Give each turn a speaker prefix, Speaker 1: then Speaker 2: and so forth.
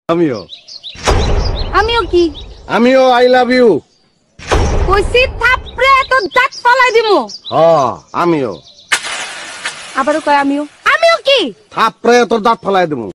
Speaker 1: আমিও
Speaker 2: আমিও কি
Speaker 1: আমিও আই লাভ ইউ।
Speaker 2: কইছি থাপড়ে তোর দাঁত ফালাই দিমু।
Speaker 1: আমিও
Speaker 2: আবারও কয় আমিও। আমিও কি
Speaker 1: থাপড়ে তোর দাঁত ফেলাই দেবো।